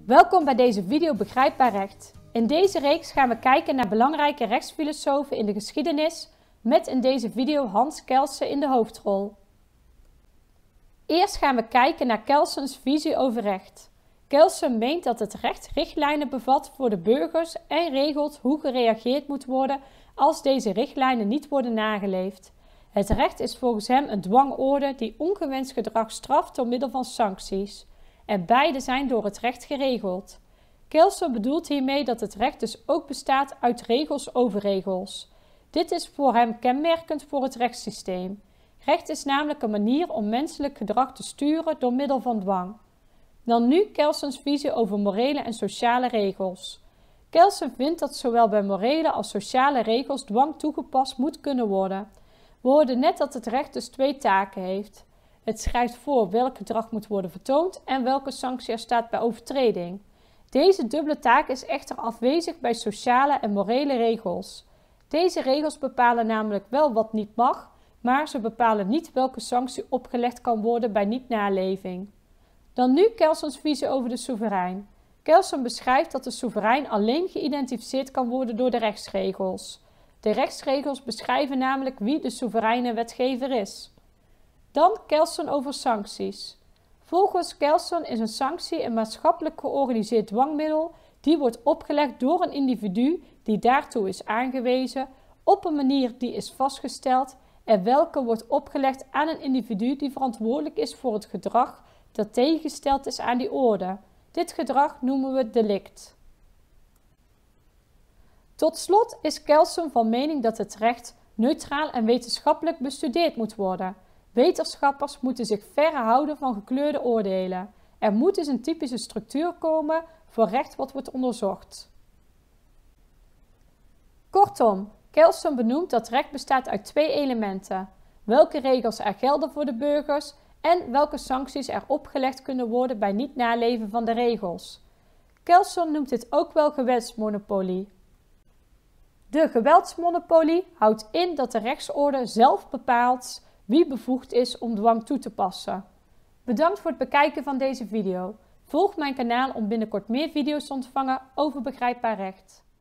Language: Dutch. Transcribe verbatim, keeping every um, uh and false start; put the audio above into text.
Welkom bij deze video Begrijpbaar Recht. In deze reeks gaan we kijken naar belangrijke rechtsfilosofen in de geschiedenis met in deze video Hans Kelsen in de hoofdrol. Eerst gaan we kijken naar Kelsens visie over recht. Kelsen meent dat het recht richtlijnen bevat voor de burgers en regelt hoe gereageerd moet worden als deze richtlijnen niet worden nageleefd. Het recht is volgens hem een dwangorde die ongewenst gedrag straft door middel van sancties. En beide zijn door het recht geregeld. Kelsen bedoelt hiermee dat het recht dus ook bestaat uit regels over regels. Dit is voor hem kenmerkend voor het rechtssysteem. Recht is namelijk een manier om menselijk gedrag te sturen door middel van dwang. Dan nu Kelsens visie over morele en sociale regels. Kelsen vindt dat zowel bij morele als sociale regels dwang toegepast moet kunnen worden. We hoorden net dat het recht dus twee taken heeft. Het schrijft voor welk gedrag moet worden vertoond en welke sanctie er staat bij overtreding. Deze dubbele taak is echter afwezig bij sociale en morele regels. Deze regels bepalen namelijk wel wat niet mag, maar ze bepalen niet welke sanctie opgelegd kan worden bij niet-naleving. Dan nu Kelsens visie over de soeverein. Kelsen beschrijft dat de soeverein alleen geïdentificeerd kan worden door de rechtsregels. De rechtsregels beschrijven namelijk wie de soevereine wetgever is. Dan Kelsen over sancties. Volgens Kelsen is een sanctie een maatschappelijk georganiseerd dwangmiddel die wordt opgelegd door een individu die daartoe is aangewezen, op een manier die is vastgesteld en welke wordt opgelegd aan een individu die verantwoordelijk is voor het gedrag dat tegengesteld is aan die orde. Dit gedrag noemen we delict. Tot slot is Kelsen van mening dat het recht neutraal en wetenschappelijk bestudeerd moet worden. Wetenschappers moeten zich verre houden van gekleurde oordelen. Er moet dus een typische structuur komen voor recht wat wordt onderzocht. Kortom, Kelsen benoemt dat recht bestaat uit twee elementen. Welke regels er gelden voor de burgers en welke sancties er opgelegd kunnen worden bij niet naleven van de regels. Kelsen noemt dit ook wel geweldsmonopolie. De geweldsmonopolie houdt in dat de rechtsorde zelf bepaalt wie bevoegd is om dwang toe te passen. Bedankt voor het bekijken van deze video. Volg mijn kanaal om binnenkort meer video's te ontvangen over begrijpbaar recht.